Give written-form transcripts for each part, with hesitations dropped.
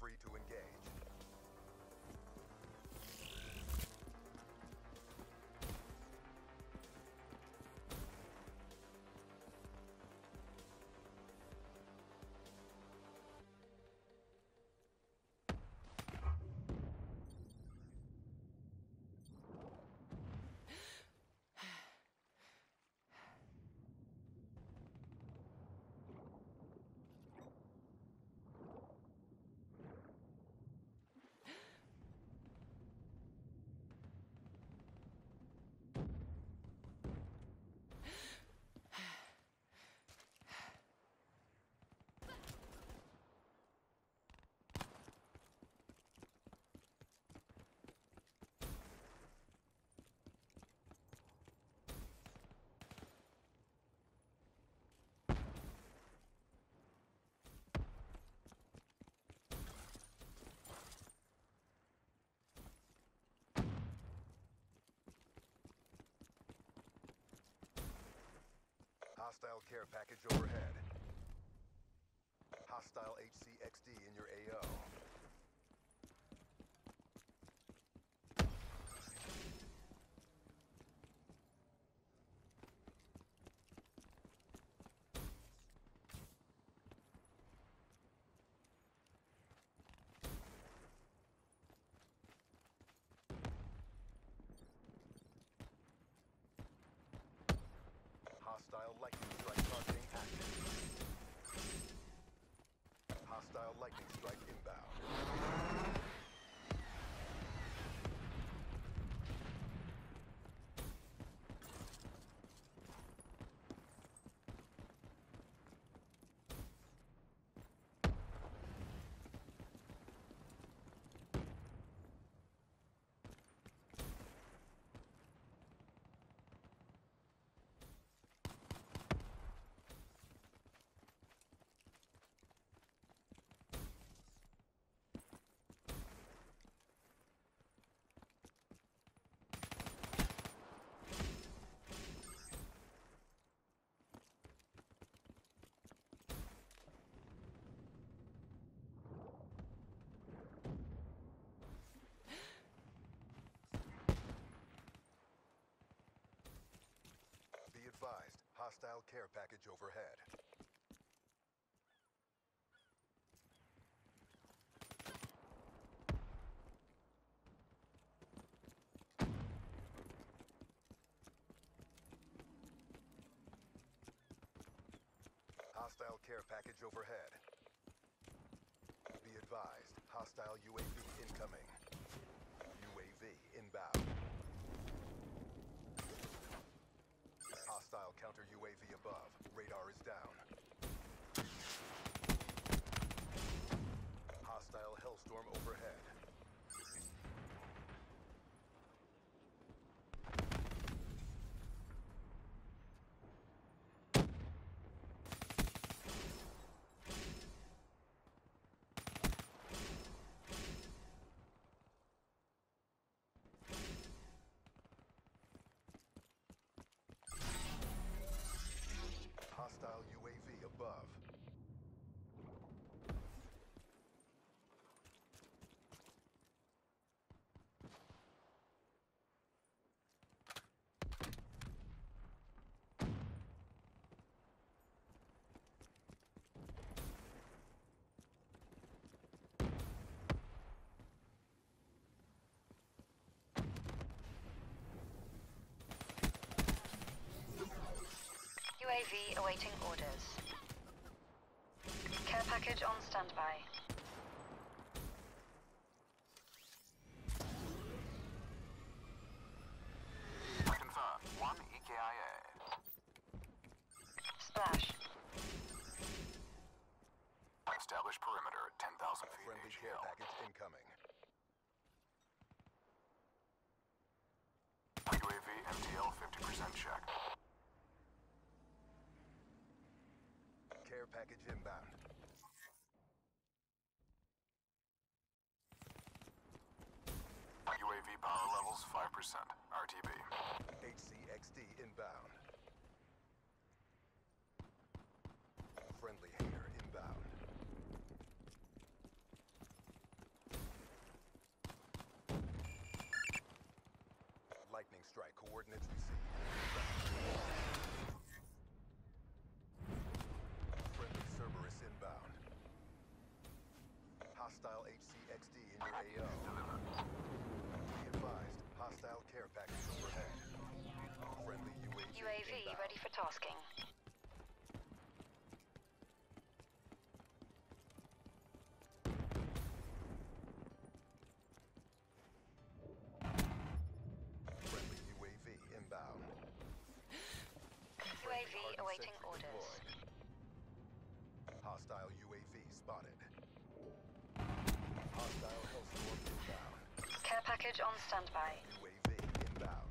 free to engage. Hostile care package overhead. Hostile HCXD in your AO. Hostile lightning strike targeting active. Hostile lightning strike inbound. Be advised, hostile care package overhead. Hostile care package overhead. Be advised, hostile UAV incoming. UAV inbound. Hostile counter UAV above. Radar is down. Hostile Hellstorm overhead. Hostile UAV above. UAV awaiting orders. Care package on standby. Confirm. 1 EKIA. Splash. Establish perimeter at 10,000 feet. Friendly care AGL. package incoming. UAV MTL 50% check. Care package inbound. UAV power levels 5%. RTB. HCXD inbound. Friendly hater inbound. Coordinates received. Friendly Cerberus inbound. Hostile HCXD in your AO. Be advised, hostile care package overhead. Friendly UAV inbound. ready for tasking. Friendly UAV inbound. UAV Hardened awaiting sentry orders. deployed. Hostile UAV spotted. Hostile Hellstorm inbound. Care package on standby. UAV inbound.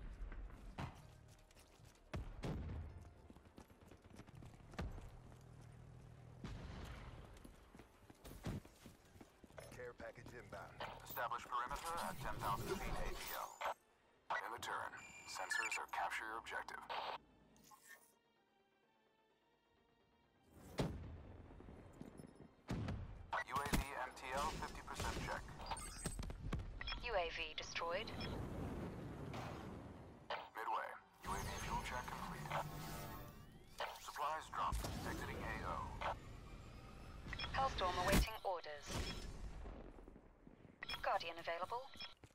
Care package inbound. Establish perimeter at 10,000 feet ATL. In the turn, sensors are capture your objective. UAV MTL 50% check. UAV destroyed. Midway, UAV fuel check complete. Supplies dropped, exiting AO. Hellstorm awaiting orders. Guardian available.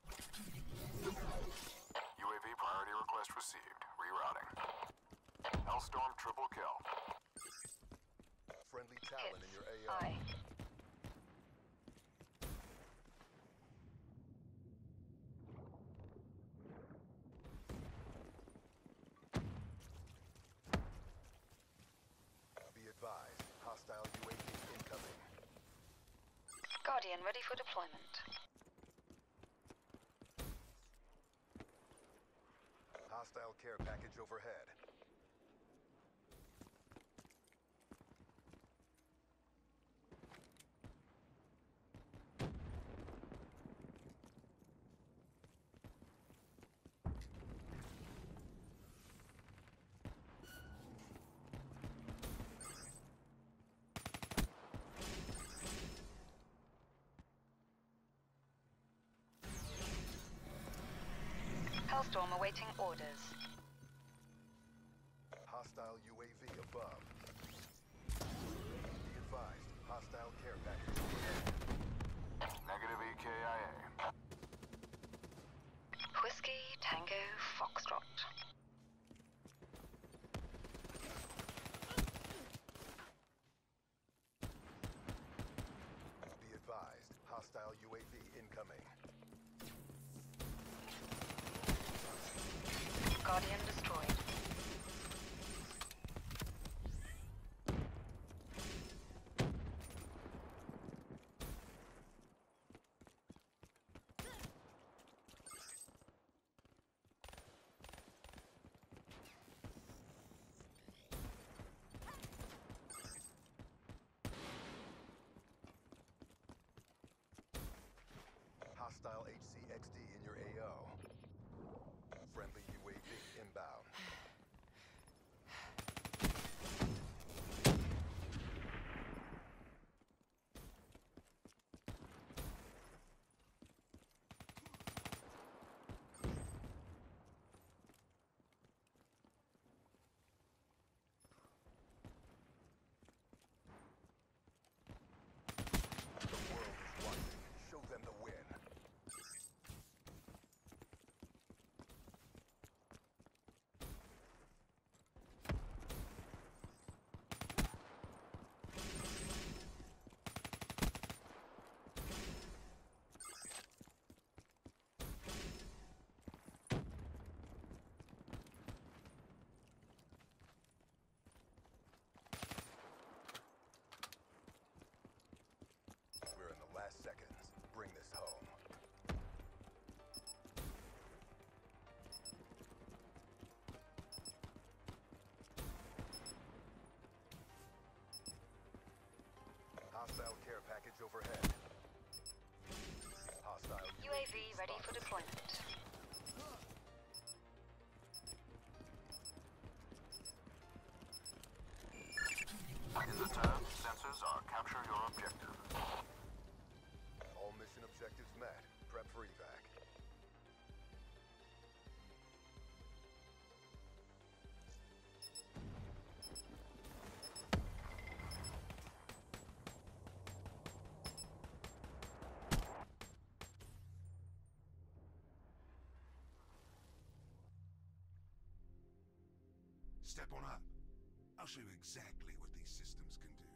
UAV priority request received. Rerouting. Hellstorm triple kill. Friendly Talon in your Hits. AO. Aye. Be advised, hostile UAV incoming. Guardian ready for deployment. Hostile care package overhead. Hellstorm awaiting orders. Hostile UAV above. Be advised, hostile care package overhead. Negative EKIA. Whiskey Tango Foxtrot. Be advised, hostile UAV incoming. Guardian destroyed. Hostile HCXD in your AO. Friendly UAV inbound. The world is watching. Show them the win. We're in the last seconds. Bring this home. Hostile care package overhead. Hostile UAV ready spotted. for deployment. In the turn, sensors are capture your objective. All mission objectives met. Prep for evac. Step on up. I'll show you exactly what these systems can do.